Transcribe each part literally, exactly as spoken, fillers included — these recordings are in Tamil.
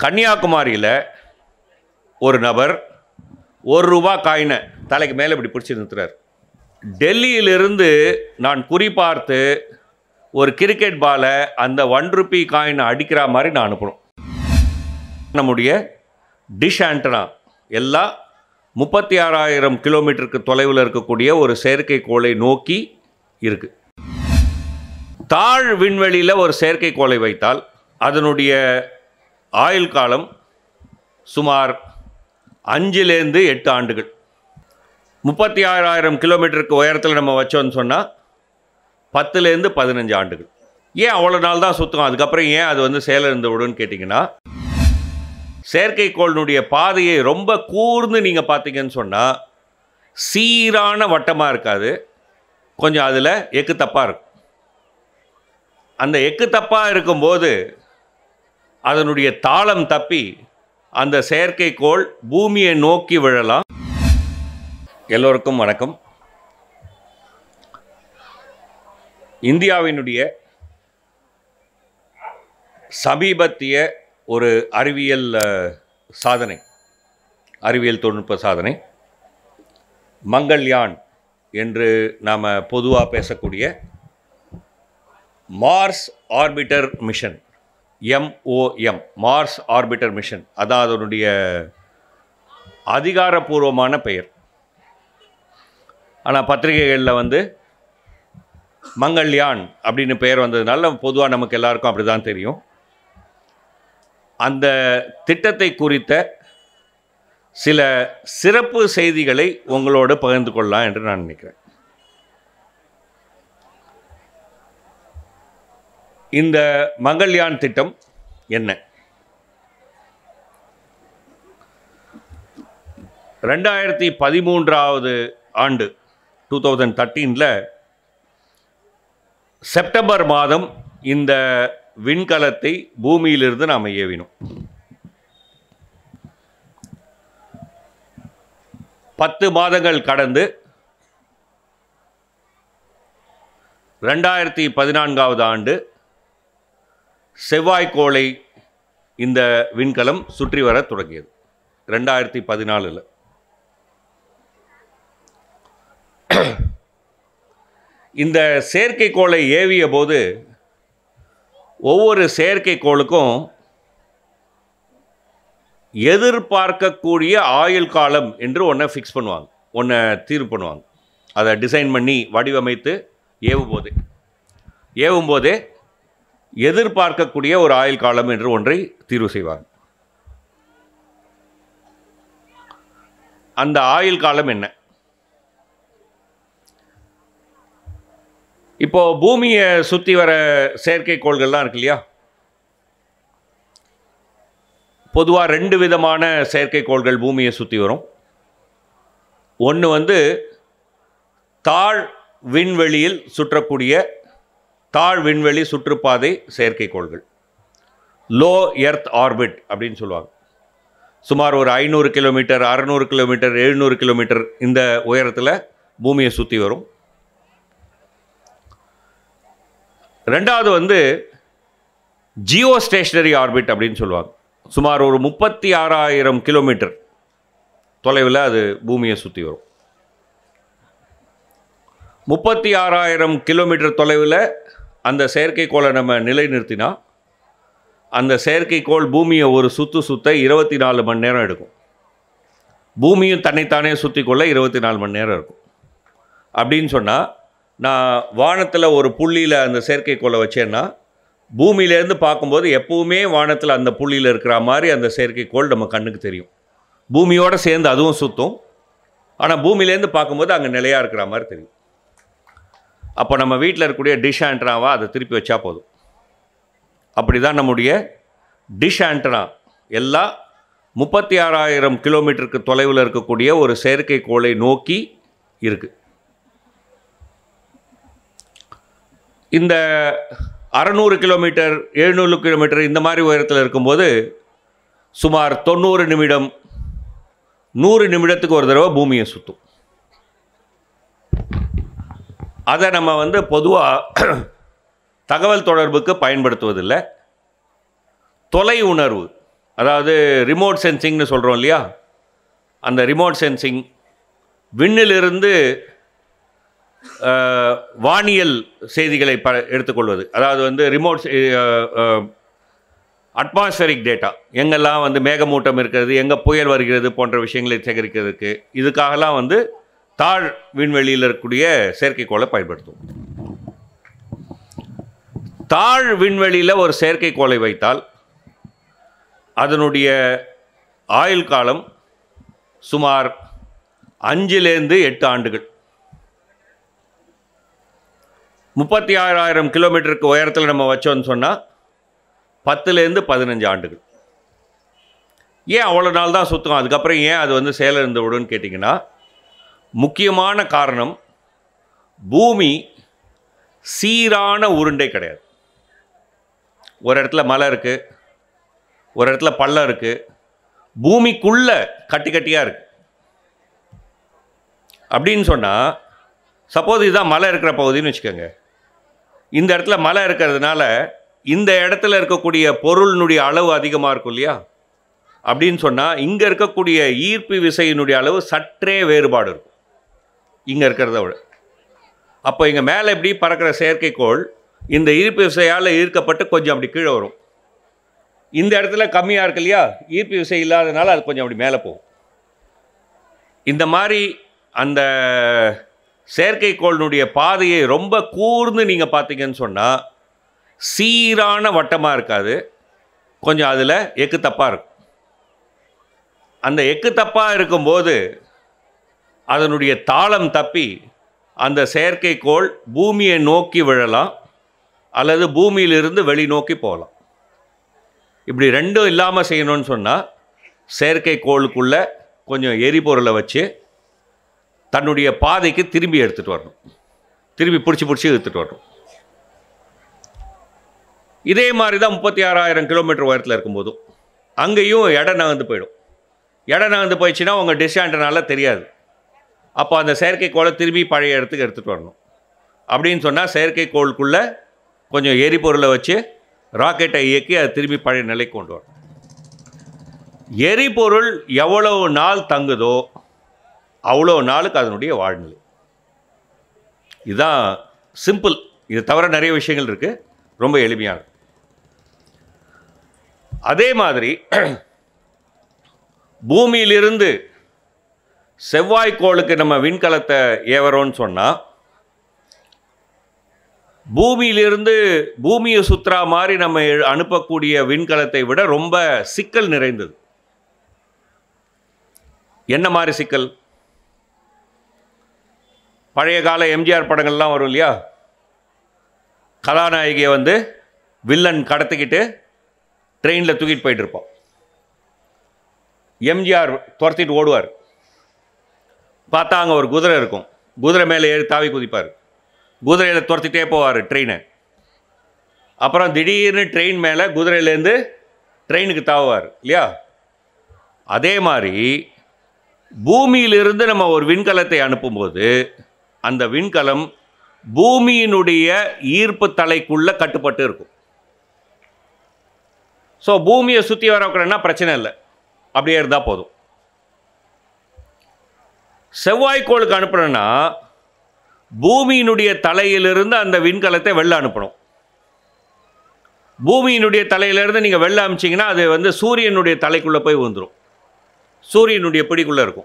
கன்னியாகுமரியில் ஒரு நபர் ஒரு ரூபா காயினை தலைக்கு மேலே இப்படி பிடிச்சி நிறுத்துறார். டெல்லியிலிருந்து நான் குறிப்பார்த்து ஒரு கிரிக்கெட் பாலை அந்த ஒன் ருபி காயினை அடிக்கிற மாதிரி நான் அனுப்பணும். நம்முடைய டிஷ் ஆண்டனா எல்லாம் முப்பத்தி ஆறாயிரம் கிலோமீட்டருக்கு தொலைவில் இருக்கக்கூடிய ஒரு செயற்கைக்கோளை நோக்கி இருக்குது. தாழ் விண்வெளியில் ஒரு செயற்கைக்கோளை வைத்தால் அதனுடைய ஆயுள் காலம் சுமார் அஞ்சிலேருந்து எட்டு ஆண்டுகள். முப்பத்தி ஆறாயிரம் கிலோமீட்டருக்கு உயரத்தில் நம்ம வச்சோன்னு சொன்னால் பத்துலேருந்து பதினஞ்சு ஆண்டுகள். ஏன் அவ்வளோ நாள் தான் சுற்றும், அதுக்கப்புறம் ஏன் அது வந்து செயலிழந்து விடுன்னு கேட்டிங்கன்னா, செயற்கைக்கோளினுடைய பாதையை ரொம்ப கூர்ந்து நீங்கள் பார்த்தீங்கன்னு சொன்னால் சீரான வட்டமாக இருக்காது, கொஞ்சம் அதில் எக்கு தப்பாக இருக்கும். அந்த எக்கு தப்பாக இருக்கும்போது அதனுடைய தாளம் தப்பி அந்த செயற்கைக்கோள் பூமியை நோக்கி விழலாம். எல்லோருக்கும் வணக்கம். இந்தியாவினுடைய சமீபத்திய ஒரு அறிவியல் சாதனை, அறிவியல் தொழில்நுட்ப சாதனை, மங்கள்யான் என்று நாம் பொதுவாக பேசக்கூடிய Mars orbiter mission, MOM, Mars orbiter mission, அதான் அதனுடைய அதிகாரப்பூர்வமான பெயர். ஆனால் பத்திரிகைகளில் வந்து மங்கள்யான் அப்படின்னு பெயர் வந்ததுனால பொதுவாக நமக்கு எல்லாருக்கும் அப்படி தான் தெரியும். அந்த திட்டத்தை குறித்த சில சிறப்பு செய்திகளை உங்களோடு பகிர்ந்து கொள்ளலாம் என்று நான் நினைக்கிறேன். இந்த மங்கள்யான் திட்டம் என்ன? ரெண்டாயிரத்தி பதிமூன்றாவது ஆண்டு டூ தௌசண்ட் தேர்ட்டீனில் செப்டம்பர் மாதம் இந்த விண்கலத்தை பூமியிலிருந்து நாம் ஏவினோம். பத்து மாதங்கள் கடந்து ரெண்டாயிரத்தி பதினான்காவது ஆண்டு செவ்வாய்க்கோளை இந்த விண்கலம் சுற்றி வர தொடங்கியது. ரெண்டாயிரத்தி பதினாலில் இந்த செயற்கைக்கோளை ஏவிய போது ஒவ்வொரு செயற்கைக்கோளுக்கும் எதிர்பார்க்கக்கூடிய ஆயுள் காலம் என்று ஒன்றை ஃபிக்ஸ் பண்ணுவாங்க, ஒன்றை தீர்வு பண்ணுவாங்க. அதை டிசைன் பண்ணி வடிவமைத்து ஏவும் போதே ஏவும் போதே எதிர்பார்க்கக்கூடிய ஒரு ஆயுள் காலம் என்று ஒன்றை தீர்வு செய்வாங்க. அந்த ஆயுள் காலம் என்ன? இப்போது பூமியை சுற்றி வர செயற்கைக்கோள்கள்லாம் இருக்கு இல்லையா? பொதுவாக ரெண்டு விதமான செயற்கைக்கோள்கள் பூமியை சுற்றி வரும். ஒன்று வந்து தாழ் விண்வெளியில் சுற்றக்கூடிய தாழ் விண்வெளி சுற்றுப்பாதை செயற்கைக்கோள்கள், லோ எர்த் ஆர்பிட் அப்படின்னு சொல்லுவாங்க. சுமார் ஒரு ஐநூறு கிலோமீட்டர், அறநூறு கிலோமீட்டர், எழுநூறு கிலோமீட்டர் இந்த உயரத்தில் பூமியை சுற்றி வரும். ரெண்டாவது வந்து ஜியோ ஸ்டேஷனரி ஆர்பிட் அப்படின்னு சொல்லுவாங்க. சுமார் ஒரு முப்பத்தி ஆறாயிரம் கிலோமீட்டர் தொலைவில் அது பூமியை சுற்றி வரும். முப்பத்தி ஆறாயிரம் கிலோமீட்டர் தொலைவில் அந்த செயற்கைக்கோளை நம்ம நிலைநிறுத்தினா அந்த செயற்கைக்கோள் பூமியை ஒரு சுற்று சுற்ற இருபத்தி நாலு மணி நேரம் எடுக்கும். பூமியும் தன்னைத்தானே சுற்றி கொள்ள இருபத்தி நாலு மணி நேரம் இருக்கும். அப்படின்னு சொன்னால் நான் வானத்தில் ஒரு புள்ளியில் அந்த செயற்கைக்கோளை வச்சேன்னா பூமியிலேருந்து பார்க்கும்போது எப்போவுமே வானத்தில் அந்த புள்ளியில் இருக்கிற மாதிரி அந்த செயற்கைக்கோள் நம்ம கண்ணுக்கு தெரியும். பூமியோடு சேர்ந்து அதுவும் சுற்றும், ஆனால் பூமியிலேருந்து பார்க்கும்போது அங்கே நிலையாக இருக்கிற மாதிரி தெரியும். அப்போ நம்ம வீட்டில் இருக்கக்கூடிய டிஷ் ஆண்டனாவாக அதை திருப்பி வச்சா போதும். அப்படி தான் நம்முடைய டிஷ் ஆண்டனா எல்லாம் முப்பத்தி ஆறாயிரம் கிலோமீட்டருக்கு தொலைவில் இருக்கக்கூடிய ஒரு செயற்கைக்கோளை நோக்கி இருக்குது. இந்த அறநூறு கிலோமீட்டர், எழுநூறு கிலோமீட்டர் இந்த மாதிரி உயரத்தில் இருக்கும்போது சுமார் தொண்ணூறு நிமிடம், நூறு நிமிடத்துக்கு ஒரு தடவை பூமியை சுற்றும். அதை நம்ம வந்து பொதுவாக தகவல் தொடர்புக்கு பயன்படுத்துவதில்லை. தொலை உணர்வு, அதாவது ரிமோட் சென்சிங்னு சொல்கிறோம் இல்லையா, அந்த ரிமோட் சென்சிங், விண்ணிலிருந்து வானியல் செய்திகளை ப எடுத்துக்கொள்வது, அதாவது வந்து ரிமோட் அட்மாஸ்பரிக் டேட்டா, எங்கெல்லாம் வந்து மேகமூட்டம் இருக்கிறது, எங்கே புயல் வருகிறது போன்ற விஷயங்களை சேகரிக்கிறதுக்கு, இதுக்காகலாம் வந்து தாழ் விண்வெளியில் இருக்கக்கூடிய செயற்கைக்கோளை பயன்படுத்தும். தாழ் விண்வெளியில் ஒரு செயற்கைக்கோளை வைத்தால் அதனுடைய ஆயுள் காலம் சுமார் அஞ்சிலேருந்து எட்டு ஆண்டுகள். முப்பத்தி ஆறாயிரம் கிலோமீட்டருக்கு உயரத்தில் நம்ம வச்சோன்னு சொன்னால் பத்துலேருந்து பதினஞ்சு ஆண்டுகள். ஏன் அவ்வளோ நாள் தான் சுற்றும், அதுக்கப்புறம் ஏன் அது வந்து செயலிழந்து விடுன்னு கேட்டிங்கன்னா, முக்கியமான காரணம் பூமி சீரான உருண்டை கிடையாது. ஒரு இடத்துல மலை இருக்குது, ஒரு இடத்துல பள்ளம் இருக்குது, பூமிக்குள்ளே கட்டி கட்டியாக இருக்குது. அப்படின்னு சொன்னால், சப்போஸ் இதுதான் மலை இருக்கிற பகுதின்னு வச்சுக்கோங்க. இந்த இடத்துல மலை இருக்கிறதுனால இந்த இடத்துல இருக்கக்கூடிய பொருளினுடைய அளவு அதிகமாக இருக்கும் இல்லையா, அப்படின்னு சொன்னால் இங்கே இருக்கக்கூடிய ஈர்ப்பு விசையினுடைய அளவு சற்றே வேறுபாடு இருக்கும் இங்கே இருக்கிறத விட. அப்போ இங்கே மேலே எப்படி பறக்கிற செயற்கைக்கோள் இந்த ஈர்ப்பு விசையால் ஈர்க்கப்பட்டு கொஞ்சம் அப்படி கீழே வரும். இந்த இடத்துல கம்மியாக இருக்கு இல்லையா, ஈர்ப்பு விசை இல்லாதனால அது கொஞ்சம் அப்படி மேலே போகும். இந்த மாதிரி அந்த செயற்கைக்கோளினுடைய பாதையை ரொம்ப கூர்ந்து நீங்கள் பார்த்தீங்கன்னு சொன்னால் சீரான வட்டமாக இருக்காது, கொஞ்சம் அதில் எக்கு தப்பாக இருக்கும். அந்த எக்கு தப்பாக இருக்கும்போது அதனுடைய தாளம் தப்பி அந்த செயற்கைக்கோள் பூமியை நோக்கி விழலாம் அல்லது பூமியிலிருந்து வெளிநோக்கி போகலாம். இப்படி ரெண்டும் இல்லாமல் செய்யணும்னு சொன்னால் செயற்கைக்கோளுக்குள்ளே கொஞ்சம் எரிபொருளை வச்சு தன்னுடைய பாதைக்கு திரும்பி எடுத்துகிட்டு வரணும், திரும்பி பிடிச்சி பிடிச்சி எடுத்துகிட்டு வரணும். இதே மாதிரி தான் முப்பத்தி ஆறாயிரம் கிலோமீட்டர் உயரத்தில் இருக்கும்போதும் அங்கேயும் இடம் நகர்ந்து போயிடும். இடம் நகர்ந்து போயிடுச்சுன்னா உங்கள் டிஸ்டாண்டனால தெரியாது. அப்போ அந்த செயற்கைக்கோளை திரும்பி பழைய இடத்துக்கு எடுத்துகிட்டு வரணும். அப்படின்னு சொன்னால் செயற்கைக்கோளுக்குள்ளே கொஞ்சம் எரிபொருளை வச்சு ராக்கெட்டை இயக்கி அதை திரும்பி பழைய நிலைக்கு கொண்டு வரணும். எரிபொருள் எவ்வளவு நாள் தங்குதோ அவ்வளோ நாளுக்கு அதனுடைய வாழ்நிலை. இதுதான் சிம்பிள். இது தவிர நிறைய விஷயங்கள் இருக்குது, ரொம்ப எளிமையானது. அதே மாதிரி பூமியிலிருந்து செவ்வாய்க்கோளுக்கு நம்ம விண்கலத்தை ஏவரோன்னு சொன்னால் பூமியிலிருந்து பூமியை சுற்றுறா மாதிரி நம்ம அனுப்பக்கூடிய விண்கலத்தை விட ரொம்ப சிக்கல் நிறைந்தது. என்ன மாதிரி சிக்கல்? பழைய கால எம்ஜிஆர் படங்கள்லாம் வரும் இல்லையா, கதாநாயகியை வந்து வில்லன் கடத்திக்கிட்டு ட்ரெயினில் தூக்கிட்டு போயிட்டு இருப்போம். எம்ஜிஆர் துரத்திட்டு ஓடுவார், பார்த்தா அங்கே ஒரு குதிரை இருக்கும், குதிரை மேலே ஏறி தாவி குதிப்பார், குதிரையில் துரத்திட்டே போவார் ட்ரெயினை. அப்புறம் திடீர்னு ட்ரெயின் மேலே குதிரையிலேருந்து ட்ரெயினுக்கு தாவுவார் இல்லையா. அதே மாதிரி பூமியிலிருந்து நம்ம ஒரு விண்கலத்தை அனுப்பும்போது அந்த விண்கலம் பூமியினுடைய ஈர்ப்பு தலைக்குள்ளே கட்டுப்பட்டு இருக்கும். ஸோ பூமியை சுற்றி வரக்கூடனா பிரச்சனை இல்லை, அப்படியே இருந்தால் போதும். செவ்வாய்க்கோளுக்கு அனுப்பணும்னா பூமியினுடைய தலையிலிருந்து அந்த விண்கலத்தை வெளில அனுப்பணும். பூமியினுடைய தலையிலிருந்து நீங்கள் வெளில அனுப்பிச்சிங்கன்னா அது வந்து சூரியனுடைய தலைக்குள்ளே போய் வந்துடும், சூரியனுடைய பிடிக்குள்ளே இருக்கும்.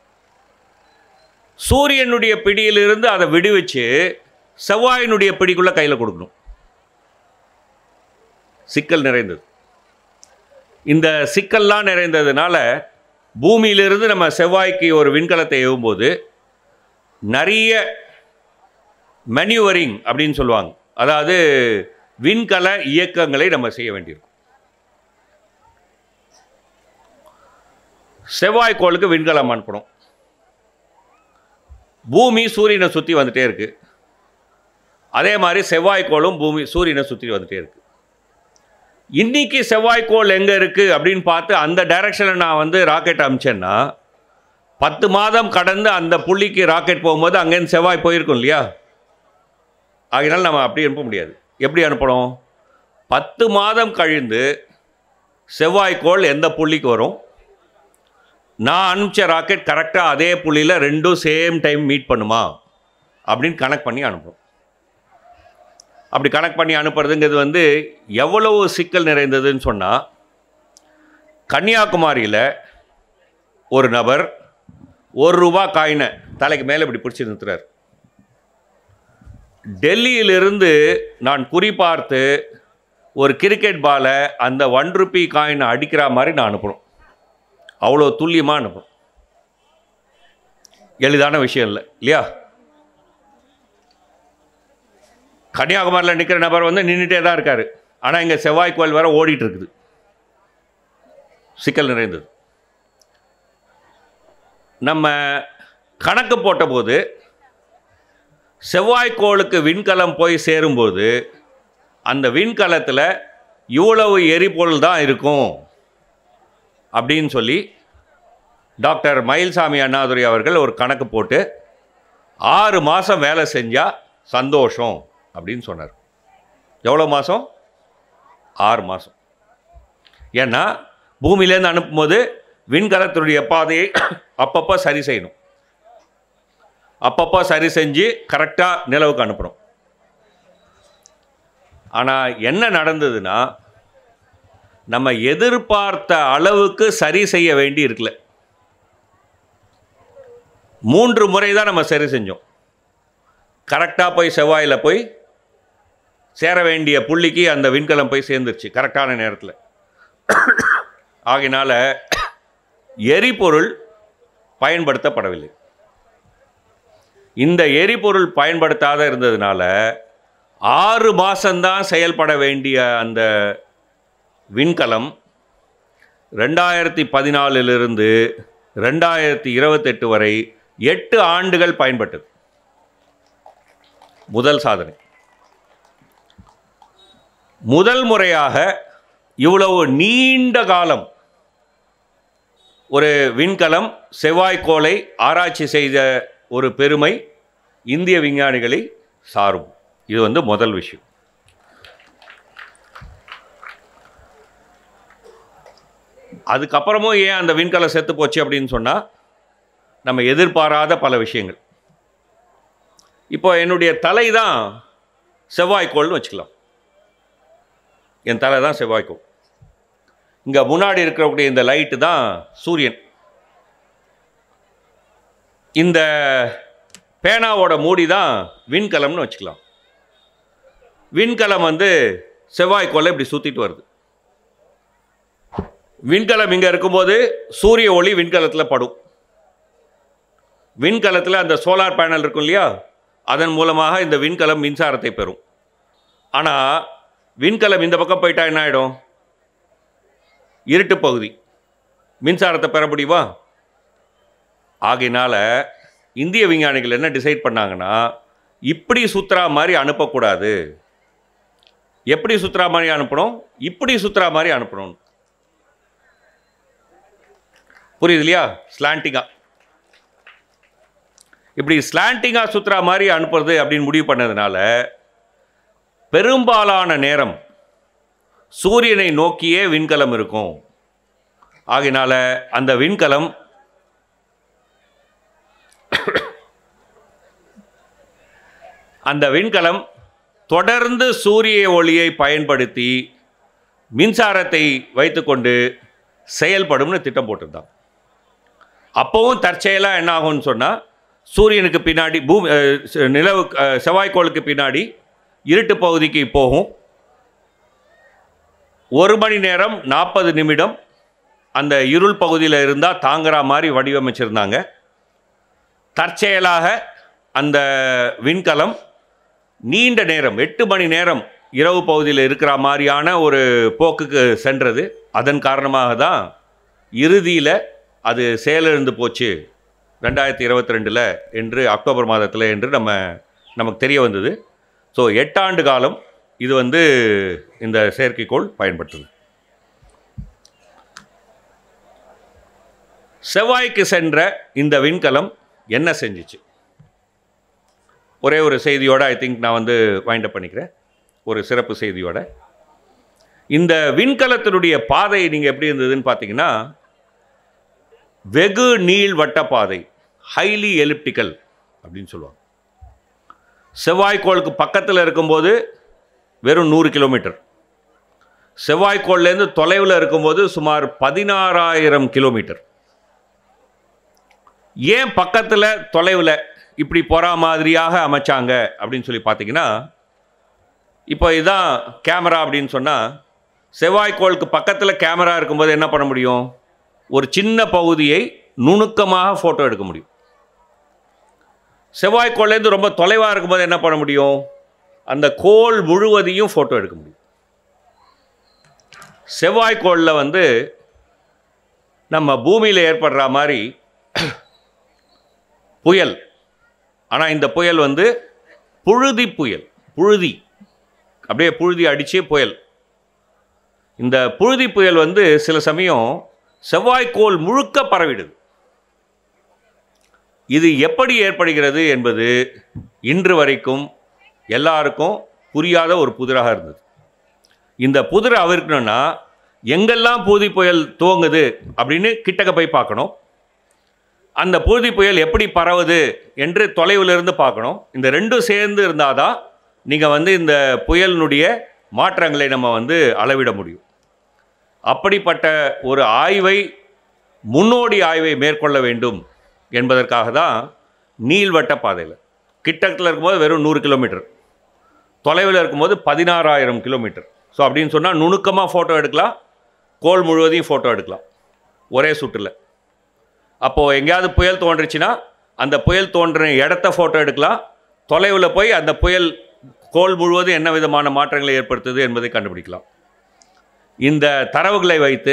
சூரியனுடைய பிடியிலிருந்து அதை விடுவிச்சு செவ்வாயினுடைய பிடிக்குள்ளே கையில் கொடுக்கணும். சிக்கல் நிறைந்தது. இந்த சிக்கல்லாம் நிறைந்ததுனால பூமியிலிருந்து நம்ம செவ்வாய்க்கு ஒரு விண்கலத்தை ஏவும்போது நிறைய மேனியூவரிங் அப்படின்னு சொல்லுவாங்க, அதாவது விண்கல இயக்கங்களை நம்ம செய்ய வேண்டியிருக்கும். செவ்வாய்க்கோளுக்கு விண்கலம் அனுப்பணும். பூமி சூரியனை சுற்றி வந்துட்டே இருக்கு, அதே மாதிரி செவ்வாய்க்கோளும் பூமி சூரியனை சுற்றி வந்துட்டே இருக்கு. இன்னைக்கு செவ்வாய்க்கோள் எங்கே இருக்குது அப்படின்னு பார்த்து அந்த டைரக்ஷனில் நான் வந்து ராக்கெட் அனுப்பிச்சேன்னா பத்து மாதம் கடந்து அந்த புள்ளிக்கு ராக்கெட் போகும்போது அங்கேருந்து செவ்வாய் போயிருக்கும் இல்லையா. ஆகினால் நம்ம அப்படி அனுப்ப முடியாது. எப்படி அனுப்பணும்? பத்து மாதம் கழிந்து செவ்வாய்க்கோள் எந்த புள்ளிக்கு வரும், நான் அனுப்பிச்ச ராக்கெட் கரெக்டாக அதே புள்ளியில் ரெண்டும் சேம் டைம் மீட் பண்ணுமா அப்படின்னு கனெக்ட் பண்ணி அனுப்பும். அப்படி கனெக்ட் பண்ணி அனுப்புறதுங்கிறது வந்து எவ்வளவு சிக்கல் நிறைந்ததுன்னு சொன்னால், கன்னியாகுமரியில் ஒரு நபர் ஒரு ரூபா காயினை தலைக்கு மேலே இப்படி பிடிச்சி நிறுத்துறார். டெல்லியிலிருந்து நான் குறிப்பார்த்து ஒரு கிரிக்கெட் பாலை அந்த ஒன் ருபி காயினை அடிக்கிற மாதிரி நான் அனுப்பணும். அவ்வளோ துல்லியமாக அனுப்பணும். எளிதான விஷயம் இல்லை இல்லையா? கன்னியாகுமரியில் நிற்கிற நபர் வந்து நின்றுட்டே தான் இருக்கார். ஆனால் இங்கே செவ்வாய்க்கோள் வேற ஓடிட்டு இருக்குது. சிக்கல் நிறைந்தது. நம்ம கணக்கு போட்டபோது செவ்வாய்க்கோளுக்கு விண்கலம் போய் சேரும்போது அந்த விண்கலத்தில் இவ்வளவு எரிபொருள் தான் இருக்கும் அப்படின்னு சொல்லி டாக்டர் மயில்சாமி அண்ணாதுரை அவர்கள் ஒரு கணக்கு போட்டு ஆறு மாதம் வேலை செஞ்சால் சந்தோஷம் அப்படின்னு சொன்னார். எவ்வளோ மாதம்? ஆறு மாதம். ஏன்னா பூமியிலேருந்து அனுப்பும்போது விண்கலத்தினுடைய பாதையை அப்பப்போ சரி செய்யணும். அப்பப்போ சரி செஞ்சு கரெக்டாக நிலவுக்கு அனுப்பணும். ஆனால் என்ன நடந்ததுன்னா, நம்ம எதிர்பார்த்த அளவுக்கு சரி செய்ய வேண்டி இருக்குல்ல. மூன்று முறை தான் நம்ம சரி செஞ்சோம். கரெக்டாக போய் செவ்வாயில் போய் சேர வேண்டிய புள்ளிக்கு அந்த விண்கலம் போய் சேர்ந்துருச்சு கரெக்டான நேரத்தில். ஆகினால எரிபொருள் பயன்படுத்தப்படவில்லை. இந்த எரிபொருள் பயன்படுத்தாத இருந்ததுனால ஆறு மாதம்தான் செயல்பட வேண்டிய அந்த விண்கலம் ரெண்டாயிரத்தி பதினாலிலிருந்து ரெண்டாயிரத்தி இருபத்தெட்டு வரை எட்டு ஆண்டுகள் பயன்பட்டது. முதல் சாதனை. முதல் முறையாக இவ்வளவு நீண்ட காலம் ஒரு விண்கலம் செவ்வாய்க்கோளை ஆராய்ச்சி செய்த ஒரு பெருமை இந்திய விஞ்ஞானிகளை சாரும். இது வந்து முதல் விஷயம். அதுக்கப்புறமும் ஏன் அந்த விண்கலம் செத்து போச்சு அப்படின்னு சொன்னால், நம்ம எதிர்பாராத பல விஷயங்கள். இப்போ என்னுடைய தலை தான் செவ்வாய்க்கோள்னு வச்சுக்கலாம். என் தலை தான் செவ்வாய்க்கோள். இங்கே முன்னாடி இருக்கக்கூடிய இந்த லைட்டு தான் சூரியன். இந்த பேனாவோட மூடி தான் விண்கலம்னு வச்சுக்கலாம். விண்கலம் வந்து செவ்வாய்க்கோளை இப்படி சுற்றிட்டு வருது. விண்கலம் இங்கே இருக்கும்போது சூரிய ஒளி விண்கலத்தில் படும். விண்கலத்தில் அந்த சோலார் பேனல் இருக்கும் இல்லையா, அதன் மூலமாக இந்த விண்கலம் மின்சாரத்தை பெறும். ஆனால் விண்கலம் இந்த பக்கம் போயிட்டா என்ன ஆகிடும்? இருட்டு பகுதி. மின்சாரத்தை பெற முடியுமா? ஆகையினால இந்திய விஞ்ஞானிகள் என்ன டிசைட் பண்ணாங்கன்னா, இப்படி சுற்றுறா மாதிரி அனுப்பக்கூடாது. எப்படி சுற்றுறா மாதிரி அனுப்பணும்? இப்படி சுற்றுறா மாதிரி அனுப்பணும். புரியுது இல்லையா? ஸ்லாண்டிங்காக இப்படி ஸ்லாண்டிங்காக சுற்றுறா மாதிரி அனுப்புறது அப்படின்னு முடிவு பண்ணதுனால பெரும்பாலான நேரம் சூரியனை நோக்கியே விண்கலம் இருக்கும். ஆகையினால அந்த விண்கலம் அந்த விண்கலம் தொடர்ந்து சூரிய ஒளியை பயன்படுத்தி மின்சாரத்தை வைத்துக்கொண்டு செயல்படும்னு திட்டம் போட்டிருந்தாங்க. அப்போவும் தற்செயலாக என்ன ஆகும்னு சொன்னால், சூரியனுக்கு பின்னாடி பூமி நிலவு செவ்வாய்க்கோளுக்கு பின்னாடி இருட்டு பகுதிக்கு போகும். ஒரு மணி நேரம் நாற்பது நிமிடம் அந்த இருள் பகுதியில் இருந்தால் தாங்குற மாதிரி வடிவமைச்சிருந்தாங்க. தற்செயலாக அந்த விண்கலம் நீண்ட நேரம் எட்டு மணி நேரம் இரவு பகுதியில் இருக்கிற மாதிரியான ஒரு போக்குக்கு சென்றது. அதன் காரணமாக தான் இறுதியில் அது செயலிழந்து போச்சு ரெண்டாயிரத்தி இருபத்தி ரெண்டில் என்று அக்டோபர் மாதத்தில் என்று நம்ம நமக்கு தெரிய வந்தது. ஸோ எட்டாண்டு காலம் இது வந்து இந்த செயற்கைக்கோள் பயன்படுத்துது. செவ்வாய்க்கு சென்ற இந்த விண்கலம் என்ன செஞ்சிச்சு? ஒரே ஒரு செய்தியோடு ஐ திங்க் நான் வந்து வைண்ட் அப் பண்ணிக்கிறேன். ஒரு சிறப்பு செய்தியோட, இந்த விண்கலத்தினுடைய பாதை நீங்கள் எப்படி இருந்ததுன்னு பார்த்தீங்கன்னா வெகு நீள்வட்ட பாதை, ஹைலி எலிப்டிக்கல் அப்படின்னு சொல்லுவாங்க. செவ்வாய்க்கோளுக்கு பக்கத்தில் இருக்கும்போது வெறும் நூறு கிலோமீட்டர், செவ்வாய்க்கோள்லேருந்து தொலைவில் இருக்கும்போது சுமார் பதினாறாயிரம் கிலோமீட்டர். ஏன் பக்கத்தில் தொலைவில் இப்படி போகிற மாதிரியாக அமைச்சாங்க அப்படின்னு சொல்லி பார்த்தீங்கன்னா, இப்போ இதுதான் கேமரா அப்படின்னு சொன்னால், செவ்வாய்க்கோளுக்கு பக்கத்தில் கேமரா இருக்கும்போது என்ன பண்ண முடியும்? ஒரு சின்ன பகுதியை நுணுக்கமாக ஃபோட்டோ எடுக்க முடியும். செவ்வாய்க்கோள்லேருந்து ரொம்ப தொலைவாக இருக்கும்போது என்ன பண்ண முடியும்? அந்த கோள் முழுவதையும் ஃபோட்டோ எடுக்க முடியும். செவ்வாய்க்கோளில் வந்து நம்ம பூமியில் ஏற்படுற மாதிரி புயல், ஆனால் இந்த புயல் வந்து புழுதி புயல், புழுதி அப்படியே புழுதி அடிச்சே புயல். இந்த புழுதி புயல் வந்து சில சமயம் செவ்வாய்க்கோள் முழுக்க பரவிடுது. இது எப்படி ஏற்படுகிறது என்பது இன்று வரைக்கும் எல்லாருக்கும் புரியாத ஒரு புதிராக இருந்தது. இந்த புதிரை அவிர்க்கணும்னா எங்கெல்லாம் புழுதி புயல் துவங்குது அப்படின்னு கிட்டக்க போய் பார்க்கணும். அந்த புழுதி புயல் எப்படி பரவுது என்று தொலைவிலிருந்து பார்க்கணும். இந்த ரெண்டும் சேர்ந்து இருந்தால் தான் நீங்கள் வந்து இந்த புயலினுடைய மாற்றங்களை நம்ம வந்து அளவிட முடியும். அப்படிப்பட்ட ஒரு ஆய்வை, முன்னோடி ஆய்வை மேற்கொள்ள வேண்டும் என்பதற்காக தான் நீள்வட்ட பாதையில் கிட்டத்தில் இருக்கும்போது வெறும் நூறு கிலோமீட்டர், தொலைவில் இருக்கும்போது பதினாறாயிரம் கிலோமீட்டர். ஸோ அப்படின்னு சொன்னால் நுணுக்கமாக ஃபோட்டோ எடுக்கலாம், கோள் முழுவதையும் ஃபோட்டோ எடுக்கலாம் ஒரே சுற்றில். அப்போது எங்கேயாவது புயல் தோன்றுச்சுன்னா அந்த புயல் தோன்றின இடத்த ஃபோட்டோ எடுக்கலாம், தொலைவில் போய் அந்த புயல் கோள் முழுவதும் என்ன விதமான மாற்றங்களை ஏற்படுத்துது என்பதை கண்டுபிடிக்கலாம். இந்த தரவுகளை வைத்து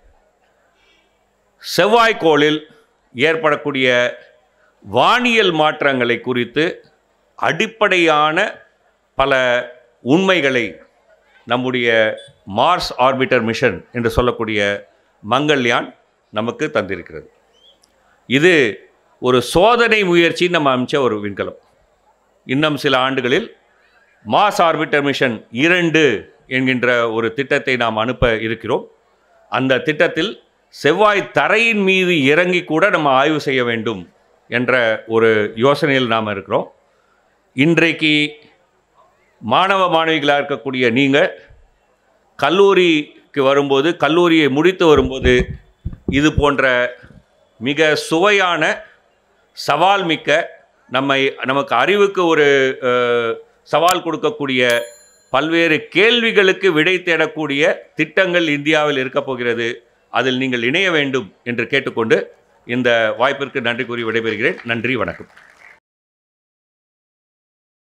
செவ்வாய்க்கோளில் ஏற்படக்கூடிய வானியல் மாற்றங்களை குறித்து அடிப்படையான பல உண்மைகளை நம்முடைய மார்ஸ் ஆர்பிட்டர் மிஷன் என்று சொல்லக்கூடிய மங்கள்யான் நமக்கு தந்திருக்கிறது. இது ஒரு சோதனை முயற்சி நம்ம அமைச்ச ஒரு விண்கலம். இன்னும் சில ஆண்டுகளில் மார்ஸ் ஆர்பிட்டர் மிஷன் இரண்டு என்கின்ற ஒரு திட்டத்தை நாம் அனுப்ப இருக்கிறோம். அந்த திட்டத்தில் செவ்வாய் தரையின் மீது இறங்கி கூட நம்ம ஆய்வு செய்ய வேண்டும் என்ற ஒரு யோசனையில் நாம் இருக்கிறோம். இன்றைக்கு மாணவ மாணவிகளாக இருக்கக்கூடிய நீங்கள் கல்லூரிக்கு வரும்போது, கல்லூரியை முடித்து வரும்போது இது போன்ற மிக சுவையான சவால் மிக்க, நம்மை நமக்கு அறிவுக்கு ஒரு சவால் கொடுக்கக்கூடிய, பல்வேறு கேள்விகளுக்கு விடை தேடக்கூடிய திட்டங்கள் இந்தியாவில் இருக்கப் போகிறது. அதில் நீங்கள் இணைய வேண்டும் என்று கேட்டுக்கொண்டு இந்த வாய்ப்பிற்கு நன்றி கூறி விடைபெறுகிறேன். நன்றி, வணக்கம்.